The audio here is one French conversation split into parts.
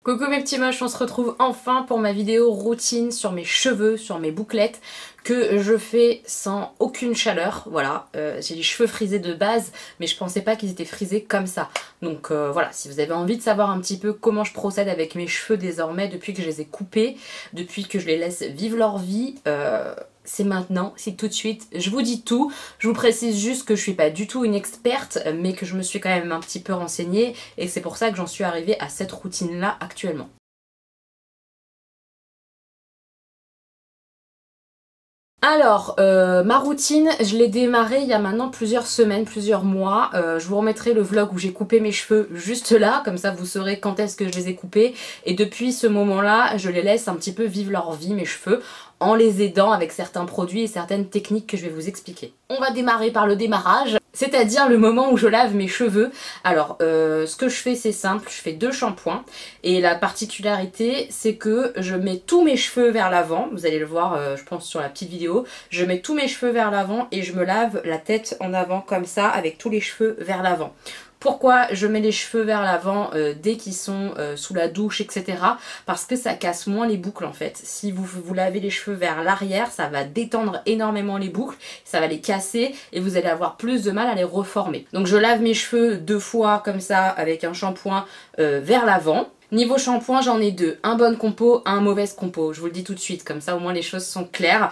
Coucou mes petits moches, on se retrouve enfin pour ma vidéo routine sur mes cheveux, sur mes bouclettes que je fais sans aucune chaleur. Voilà, j'ai les cheveux frisés de base mais je pensais pas qu'ils étaient frisés comme ça. Donc voilà, si vous avez envie de savoir un petit peu comment je procède avec mes cheveux désormais depuis que je les ai coupés, depuis que je les laisse vivre leur vie, c'est maintenant, c'est tout de suite, je vous dis tout. Je vous précise juste que je suis pas du tout une experte mais que je me suis quand même un petit peu renseignée et c'est pour ça que j'en suis arrivée à cette routine là actuellement. Alors, ma routine, je l'ai démarrée il y a maintenant plusieurs semaines, plusieurs mois. Je vous remettrai le vlog où j'ai coupé mes cheveux juste là, comme ça vous saurez quand est-ce que je les ai coupés. Et depuis ce moment-là, je les laisse un petit peu vivre leur vie, mes cheveux, en les aidant avec certains produits et certaines techniques que je vais vous expliquer. On va démarrer par le démarrage, c'est-à-dire le moment où je lave mes cheveux. Alors, ce que je fais c'est simple, je fais 2 shampoings et la particularité c'est que je mets tous mes cheveux vers l'avant, vous allez le voir je pense sur la petite vidéo, je mets tous mes cheveux vers l'avant et je me lave la tête en avant comme ça avec tous les cheveux vers l'avant. Pourquoi je mets les cheveux vers l'avant dès qu'ils sont sous la douche, etc. Parce que ça casse moins les boucles en fait. Si vous lavez les cheveux vers l'arrière, ça va détendre énormément les boucles, ça va les casser et vous allez avoir plus de mal à les reformer. Donc je lave mes cheveux 2 fois comme ça avec un shampoing vers l'avant. Niveau shampoing, j'en ai 2, un bon compo, un mauvaise compo. Je vous le dis tout de suite, comme ça au moins les choses sont claires.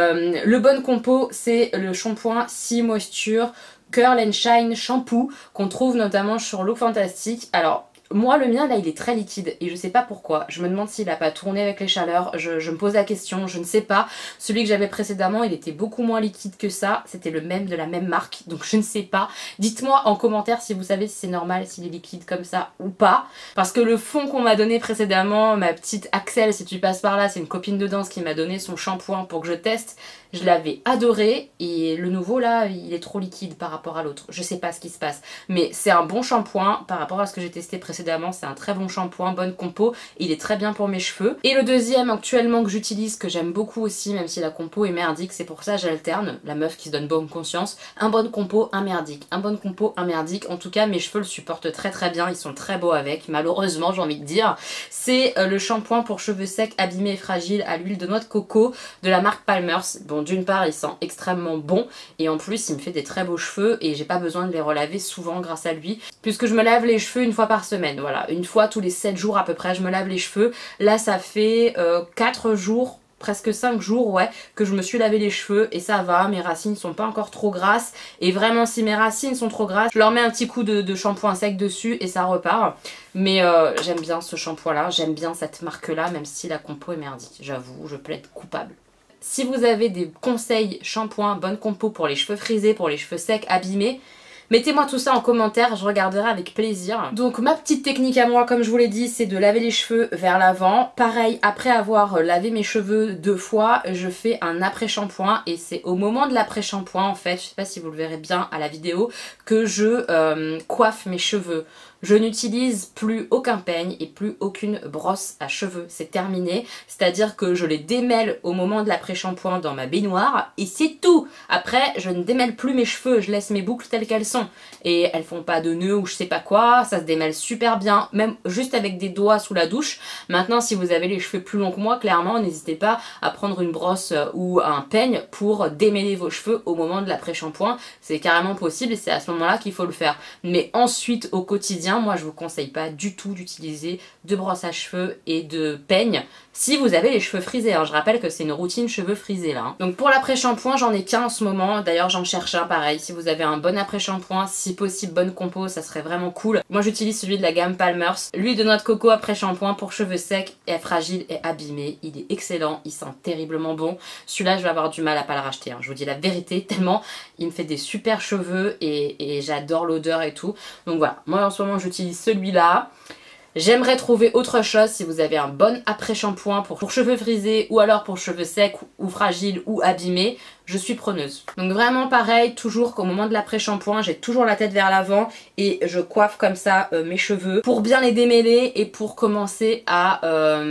Le bon compo, c'est le shampoing Sea Moisture Curl and Shine Shampoo qu'on trouve notamment sur Look Fantastic. Alors moi le mien là il est très liquide et je sais pas pourquoi, je me demande s'il a pas tourné avec les chaleurs, je me pose la question, je ne sais pas. Celui que j'avais précédemment il était beaucoup moins liquide que ça, c'était le même de la même marque donc je ne sais pas. Dites-moi en commentaire si vous savez si c'est normal s'il est liquide comme ça ou pas, parce que le fond qu'on m'a donné précédemment, ma petite Axel si tu passes par là, c'est une copine de danse qui m'a donné son shampoing pour que je teste. Je l'avais adoré et le nouveau là il est trop liquide par rapport à l'autre, je sais pas ce qui se passe mais c'est un bon shampoing par rapport à ce que j'ai testé précédemment, c'est un très bon shampoing, bonne compo, il est très bien pour mes cheveux. Et le deuxième actuellement que j'utilise, que j'aime beaucoup aussi même si la compo est merdique, c'est pour ça j'alterne, la meuf qui se donne bonne conscience, un bon compo, un merdique, un bon compo, un merdique. En tout cas mes cheveux le supportent très très bien, ils sont très beaux avec, malheureusement j'ai envie de dire. C'est le shampoing pour cheveux secs, abîmés et fragiles à l'huile de noix de coco de la marque Palmer's. Bon, d'une part il sent extrêmement bon et en plus il me fait des très beaux cheveux et j'ai pas besoin de les relaver souvent grâce à lui puisque je me lave les cheveux une fois par semaine. Voilà, une fois tous les 7 jours à peu près je me lave les cheveux. Là ça fait 4 jours, presque 5 jours ouais, que je me suis lavé les cheveux et ça va, mes racines sont pas encore trop grasses et vraiment si mes racines sont trop grasses, je leur mets un petit coup de shampoing sec dessus et ça repart. Mais j'aime bien ce shampoing là, j'aime bien cette marque là même si la compo est merdique, j'avoue, je plaide coupable. Si vous avez des conseils shampoing, bonne compo pour les cheveux frisés, pour les cheveux secs, abîmés, mettez-moi tout ça en commentaire, je regarderai avec plaisir. Donc ma petite technique à moi, comme je vous l'ai dit, c'est de laver les cheveux vers l'avant. Pareil, après avoir lavé mes cheveux 2 fois, je fais un après-shampoing et c'est au moment de l'après-shampoing en fait, je sais pas si vous le verrez bien à la vidéo, que je coiffe mes cheveux. Je n'utilise plus aucun peigne et plus aucune brosse à cheveux, c'est terminé. C'est-à-dire que je les démêle au moment de l'après-shampoing dans ma baignoire et c'est tout. Après, je ne démêle plus mes cheveux, je laisse mes boucles telles qu'elles sont. Et elles font pas de nœuds ou je sais pas quoi, ça se démêle super bien, même juste avec des doigts sous la douche. Maintenant, si vous avez les cheveux plus longs que moi, clairement, n'hésitez pas à prendre une brosse ou un peigne pour démêler vos cheveux au moment de l'après-shampoing. C'est carrément possible et c'est à ce moment-là qu'il faut le faire. Mais ensuite, au quotidien, moi je vous conseille pas du tout d'utiliser de brosse à cheveux et de peigne si vous avez les cheveux frisés, hein. Je rappelle que c'est une routine cheveux frisés là, hein. Donc pour l'après-shampoing j'en ai qu'un en ce moment, d'ailleurs j'en cherche un pareil, si vous avez un bon après-shampoing, si possible bonne compo, ça serait vraiment cool. Moi j'utilise celui de la gamme Palmer's, l'huile de noix de coco après-shampoing pour cheveux secs et fragiles et abîmés, il est excellent, il sent terriblement bon. Celui-là je vais avoir du mal à pas le racheter, hein. Je vous dis la vérité, tellement il me fait des super cheveux et j'adore l'odeur et tout. Donc voilà, moi en ce moment j'utilise celui-là. J'aimerais trouver autre chose si vous avez un bon après-shampoing pour cheveux frisés ou alors pour cheveux secs ou fragiles ou abîmés. Je suis preneuse. Donc vraiment pareil, toujours qu'au moment de l'après-shampoing, j'ai toujours la tête vers l'avant et je coiffe comme ça mes cheveux pour bien les démêler et pour commencer à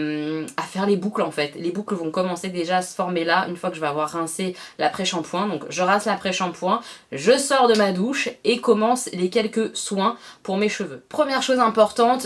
faire les boucles en fait. Les boucles vont commencer déjà à se former là une fois que je vais avoir rincé l'après-shampoing. Donc je rince l'après-shampoing, je sors de ma douche et commence les quelques soins pour mes cheveux. Première chose importante, je ne sais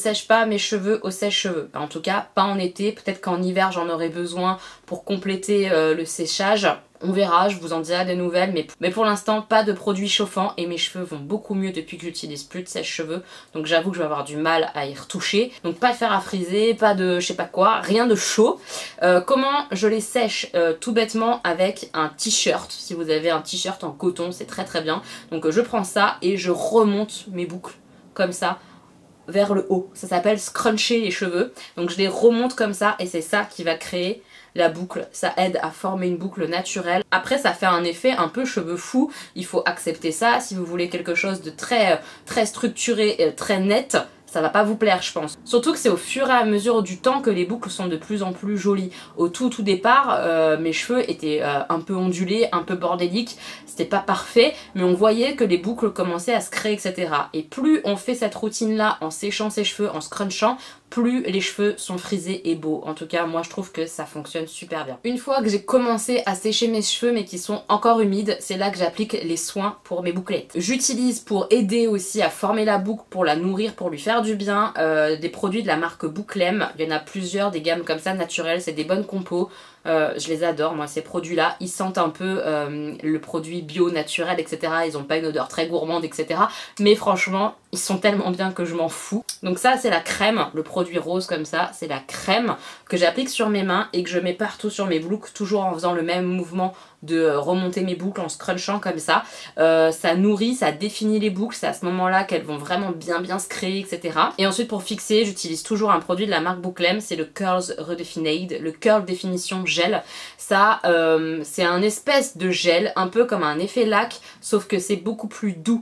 sèche pas mes cheveux au sèche-cheveux. En tout cas, pas en été. Peut-être qu'en hiver, j'en aurai besoin pour compléter le séchage. On verra, je vous en dirai des nouvelles, mais pour l'instant, pas de produits chauffants et mes cheveux vont beaucoup mieux depuis que j'utilise plus de sèche-cheveux. Donc j'avoue que je vais avoir du mal à y retoucher. Donc pas de fer à friser, pas de je sais pas quoi, rien de chaud. Comment je les sèche? Tout bêtement avec un t-shirt. Si vous avez un t-shirt en coton, c'est très très bien. Donc je prends ça et je remonte mes boucles comme ça vers le haut. Ça s'appelle scruncher les cheveux. Donc je les remonte comme ça et c'est ça qui va créer la boucle. Ça aide à former une boucle naturelle. Après ça fait un effet un peu cheveux fous. Il faut accepter ça. Si vous voulez quelque chose de très structuré, très net, ça va pas vous plaire je pense. Surtout que c'est au fur et à mesure du temps que les boucles sont de plus en plus jolies. Au tout départ, mes cheveux étaient un peu ondulés, un peu bordéliques. C'était pas parfait, mais on voyait que les boucles commençaient à se créer, etc. Et plus on fait cette routine là en séchant ses cheveux, en scrunchant, plus les cheveux sont frisés et beaux. En tout cas, moi je trouve que ça fonctionne super bien. Une fois que j'ai commencé à sécher mes cheveux mais qui sont encore humides, c'est là que j'applique les soins pour mes bouclettes. J'utilise pour aider aussi à former la boucle, pour la nourrir, pour lui faire du bien, des produits de la marque Bouclem. Il y en a plusieurs, des gammes comme ça naturelles, c'est des bonnes compos. Je les adore moi ces produits là, ils sentent un peu le produit bio, naturel, etc. Ils ont pas une odeur très gourmande, etc. Mais franchement ils sont tellement bien que je m'en fous. Donc ça c'est la crème, le produit rose comme ça, c'est la crème que j'applique sur mes mains et que je mets partout sur mes boucles, toujours en faisant le même mouvement de remonter mes boucles en scrunchant comme ça. Ça nourrit, ça définit les boucles, c'est à ce moment là qu'elles vont vraiment bien se créer, etc. Et ensuite pour fixer, j'utilise toujours un produit de la marque Bouclem, c'est le Curls Redefined, le Curl Définition Gel. Ça c'est un espèce de gel, un peu comme un effet lac, sauf que c'est beaucoup plus doux.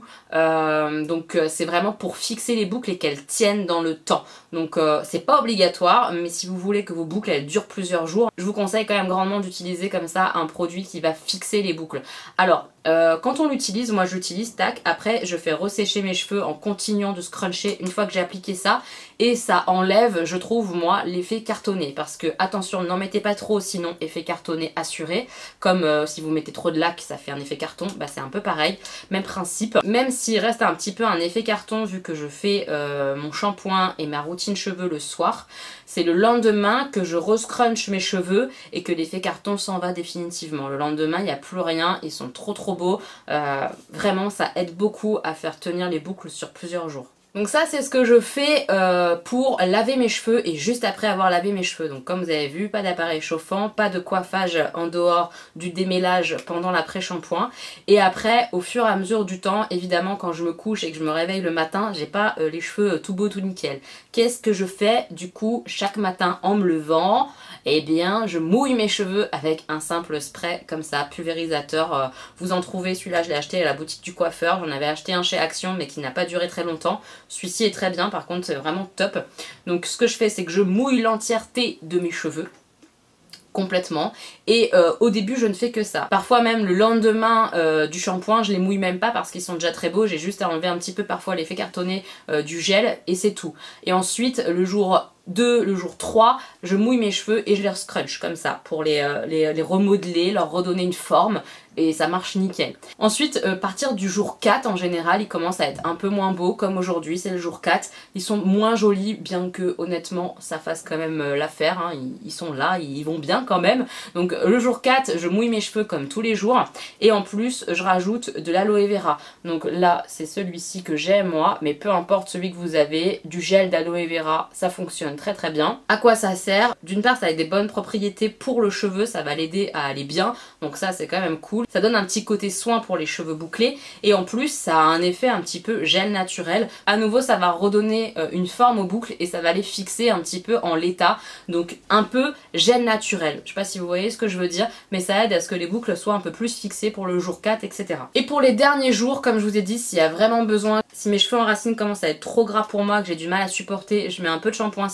Donc c'est vraiment pour fixer les boucles et qu'elles tiennent dans le temps. Donc c'est pas obligatoire, mais si vous voulez que vos boucles elles durent plusieurs jours, je vous conseille quand même grandement d'utiliser comme ça un produit qui va fixer les boucles. Alors quand on l'utilise, moi je l'utilise, tac, après je fais ressécher mes cheveux en continuant de scruncher une fois que j'ai appliqué ça, et ça enlève, je trouve moi, l'effet cartonné, parce que attention, n'en mettez pas trop, sinon effet cartonné assuré, comme si vous mettez trop de lac, ça fait un effet carton, bah c'est un peu pareil, même principe, même s'il reste un petit peu un effet carton vu que je fais mon shampoing et ma routine cheveux le soir, c'est le lendemain que je rescrunch mes cheveux et que l'effet carton s'en va définitivement. Le lendemain, il n'y a plus rien, ils sont trop beaux. Vraiment, ça aide beaucoup à faire tenir les boucles sur plusieurs jours. Donc ça c'est ce que je fais pour laver mes cheveux et juste après avoir lavé mes cheveux. Donc comme vous avez vu, pas d'appareil chauffant, pas de coiffage en dehors du démêlage pendant l'après-shampoing. Et après, au fur et à mesure du temps, évidemment quand je me couche et que je me réveille le matin, j'ai pas les cheveux tout beaux, tout nickel. Qu'est-ce que je fais du coup chaque matin en me levant? Eh bien je mouille mes cheveux avec un simple spray comme ça, pulvérisateur. Vous en trouvez, celui-là je l'ai acheté à la boutique du coiffeur. J'en avais acheté un chez Action mais qui n'a pas duré très longtemps. Celui-ci est très bien, par contre c'est vraiment top. Donc ce que je fais c'est que je mouille l'entièreté de mes cheveux complètement et au début je ne fais que ça. Parfois même le lendemain du shampoing je les mouille même pas parce qu'ils sont déjà très beaux, j'ai juste à enlever un petit peu parfois l'effet cartonné du gel et c'est tout. Et ensuite le jour 2, le jour 3, je mouille mes cheveux et je les scrunch comme ça pour les remodeler, leur redonner une forme et ça marche nickel. Ensuite, partir du jour 4 en général, ils commencent à être un peu moins beaux comme aujourd'hui, c'est le jour 4. Ils sont moins jolis bien que honnêtement ça fasse quand même l'affaire, hein. Ils sont là, ils vont bien quand même. Donc le jour 4, je mouille mes cheveux comme tous les jours et en plus je rajoute de l'aloe vera. Donc là c'est celui-ci que j'ai moi, mais peu importe celui que vous avez, du gel d'aloe vera, ça fonctionne très bien. À quoi ça sert? D'une part ça a des bonnes propriétés pour le cheveu, ça va l'aider à aller bien, donc ça c'est quand même cool. Ça donne un petit côté soin pour les cheveux bouclés et en plus ça a un effet un petit peu gel naturel. À nouveau ça va redonner une forme aux boucles et ça va les fixer un petit peu en l'état, donc un peu gel naturel. Je sais pas si vous voyez ce que je veux dire, mais ça aide à ce que les boucles soient un peu plus fixées pour le jour 4, etc. Et pour les derniers jours, comme je vous ai dit, s'il y a vraiment besoin, si mes cheveux en racines commencent à être trop gras pour moi, que j'ai du mal à supporter, je mets un peu de shampoing sec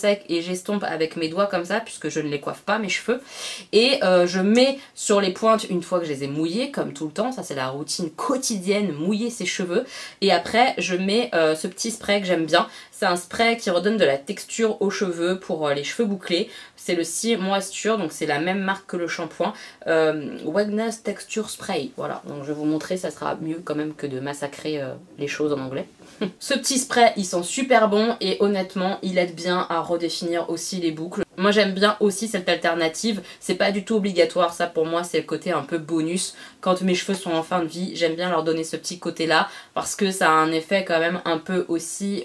sec et j'estompe avec mes doigts comme ça puisque je ne les coiffe pas mes cheveux. Et je mets sur les pointes une fois que je les ai mouillés comme tout le temps, ça c'est la routine quotidienne, mouiller ses cheveux. Et après je mets ce petit spray que j'aime bien, c'est un spray qui redonne de la texture aux cheveux pour les cheveux bouclés. C'est le Sea Moisture, donc c'est la même marque que le shampoing. Wellness Texture Spray, voilà, donc je vais vous montrer, ça sera mieux quand même que de massacrer les choses en anglais. Ce petit spray il sent super bon et honnêtement il aide bien à redéfinir aussi les boucles. Moi j'aime bien aussi cette alternative, c'est pas du tout obligatoire, ça pour moi c'est le côté un peu bonus. Quand mes cheveux sont en fin de vie, j'aime bien leur donner ce petit côté là parce que ça a un effet quand même un peu aussi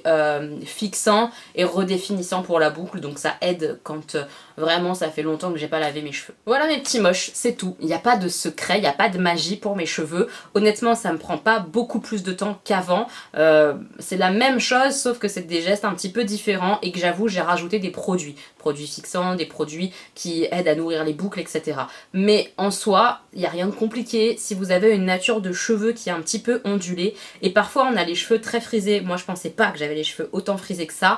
fixant et redéfinissant pour la boucle, donc ça aide quand vraiment ça fait longtemps que j'ai pas lavé mes cheveux. Voilà mes petits moches, c'est tout. Il n'y a pas de secret, il n'y a pas de magie pour mes cheveux. Honnêtement ça me prend pas beaucoup plus de temps qu'avant. C'est la même chose sauf que c'est des gestes un petit peu différents et que j'avoue j'ai rajouté des produits fixants, des produits qui aident à nourrir les boucles, etc. Mais en soi, il n'y a rien de compliqué si vous avez une nature de cheveux qui est un petit peu ondulée. Et parfois on a les cheveux très frisés. Moi je pensais pas que j'avais les cheveux autant frisés que ça.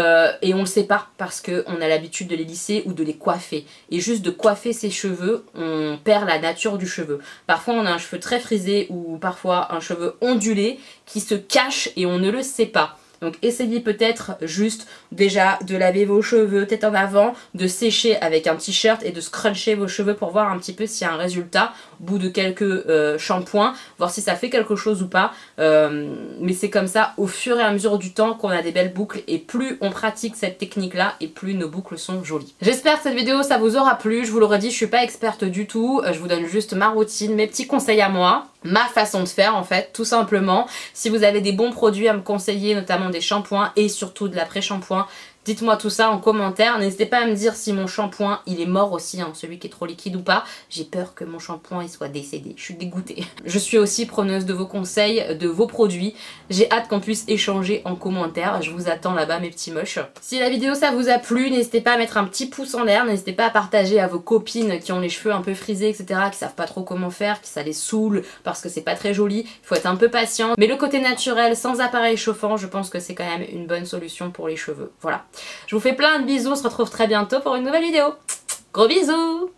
Et on le sait pas parce qu'on a l'habitude de les lisser ou de les coiffer. Et juste de coiffer ses cheveux, on perd la nature du cheveu. Parfois on a un cheveu très frisé ou parfois un cheveu ondulé qui se cache et on ne le sait pas. Donc essayez peut-être juste déjà de laver vos cheveux tête en avant, de sécher avec un t-shirt et de scruncher vos cheveux pour voir un petit peu s'il y a un résultat au bout de quelques shampoings, voir si ça fait quelque chose ou pas. Mais c'est comme ça au fur et à mesure du temps qu'on a des belles boucles et plus on pratique cette technique là et plus nos boucles sont jolies. J'espère que cette vidéo ça vous aura plu, je vous l'aurais dit je suis pas experte du tout, je vous donne juste ma routine, mes petits conseils à moi. Ma façon de faire en fait, tout simplement. Si vous avez des bons produits à me conseiller, notamment des shampoings et surtout de l'après-shampoing, dites-moi tout ça en commentaire. N'hésitez pas à me dire si mon shampoing il est mort aussi, hein, celui qui est trop liquide ou pas. J'ai peur que mon shampoing il soit décédé, je suis dégoûtée. Je suis aussi preneuse de vos conseils, de vos produits. J'ai hâte qu'on puisse échanger en commentaire. Je vous attends là-bas mes petits moches. Si la vidéo ça vous a plu, n'hésitez pas à mettre un petit pouce en l'air. N'hésitez pas à partager à vos copines qui ont les cheveux un peu frisés, etc. Qui savent pas trop comment faire, qui ça les saoule parce que c'est pas très joli. Il faut être un peu patient. Mais le côté naturel, sans appareil chauffant, je pense que c'est quand même une bonne solution pour les cheveux. Voilà. Je vous fais plein de bisous, on se retrouve très bientôt pour une nouvelle vidéo. Gros bisous!